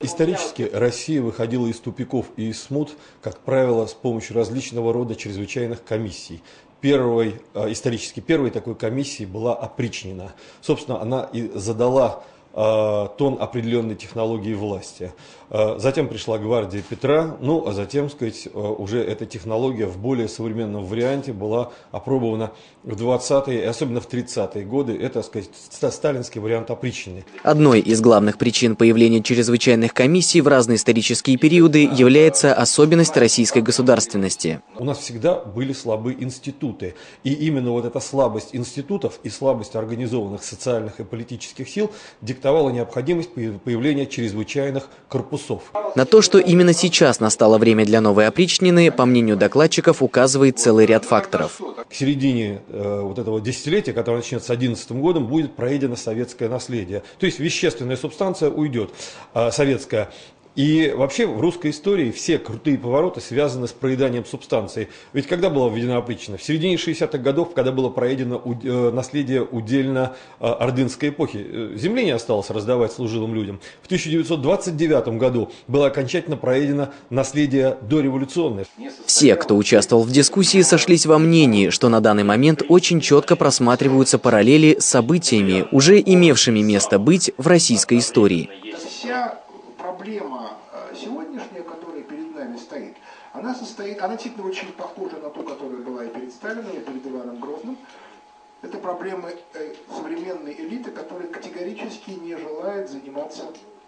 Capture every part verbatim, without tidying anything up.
Исторически Россия выходила из тупиков и из смут, как правило, с помощью различного рода чрезвычайных комиссий. Первой, исторически первой такой комиссией была опричнина. Собственно, она и задала тон определенной технологии власти. Затем пришла гвардия Петра, ну а затем, сказать, уже эта технология в более современном варианте была опробована в двадцатые и особенно в тридцатые годы. Это, сказать, сталинский вариант опричнины. Одной из главных причин появления чрезвычайных комиссий в разные исторические периоды является особенность российской государственности. У нас всегда были слабые институты. И именно вот эта слабость институтов и слабость организованных социальных и политических сил диктовала необходимость появления чрезвычайных корпусов. На то, что именно сейчас настало время для новой опричнины, по мнению докладчиков, указывает целый ряд факторов. К середине э, вот этого десятилетия, которое начнется с две тысячи одиннадцатым годом, будет проедено советское наследие. То есть вещественная субстанция уйдет, э, советская. И вообще в русской истории все крутые повороты связаны с проеданием субстанции. Ведь когда была введена опричнина? В середине шестидесятых годов, когда было проедено наследие удельно-ордынской эпохи. Земли не осталось раздавать служилым людям. В тысяча девятьсот двадцать девятом году было окончательно проедено наследие дореволюционное. Все, кто участвовал в дискуссии, сошлись во мнении, что на данный момент очень четко просматриваются параллели с событиями, уже имевшими место быть в российской истории. Проблема сегодняшняя, которая перед нами стоит, она состоит, она действительно очень похожа на ту, которая была и перед Сталиным, и перед Иваном Грозным. Это проблема современной элиты, которая категорически не желает заниматься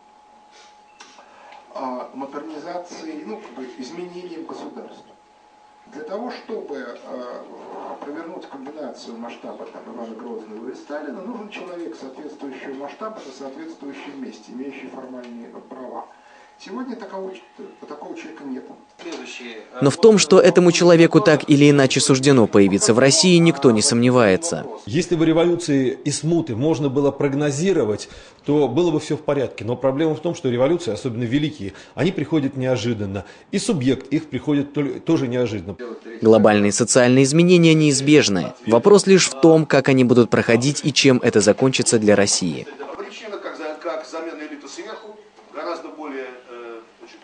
модернизацией, ну, как бы изменением государства. Для того, чтобы э, провернуть комбинацию масштаба там, Ивана Грозного и Сталина, нужен человек соответствующего масштаба на соответствующем месте, имеющий формальные права. Сегодня такого, такого человека нет. Но в том, что этому человеку так или иначе суждено появиться в России, никто не сомневается. Если бы революции и смуты можно было прогнозировать, то было бы все в порядке. Но проблема в том, что революции, особенно великие, они приходят неожиданно. И субъект их приходит тоже неожиданно. Глобальные социальные изменения неизбежны. Вопрос лишь в том, как они будут проходить и чем это закончится для России. Причина как, как замена элиты сверху гораздо более э,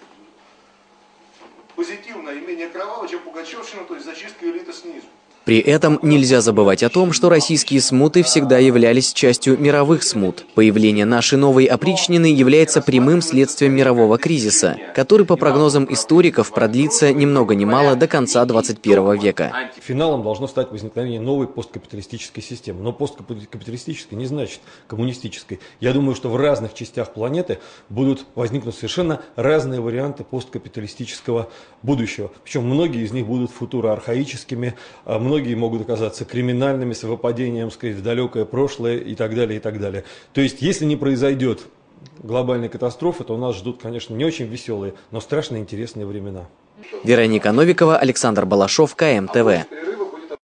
позитивная и менее кровавая, чем пугачевщина, то есть зачистка элиты снизу. При этом нельзя забывать о том, что российские смуты всегда являлись частью мировых смут. Появление нашей новой опричнины является прямым следствием мирового кризиса, который, по прогнозам историков, продлится ни много ни мало до конца двадцать первого века. Финалом должно стать возникновение новой посткапиталистической системы. Но посткапиталистической не значит коммунистической. Я думаю, что в разных частях планеты будут возникнуть совершенно разные варианты посткапиталистического будущего. Причем многие из них будут футуроархаическими, многие могут оказаться криминальными, с выпадением, сказать, в далекое прошлое и так далее, и так далее. То есть, если не произойдет глобальной катастрофы, то нас ждут, конечно, не очень веселые, но страшно интересные времена. Вероника Новикова, Александр Балашов, ка эм тэ вэ.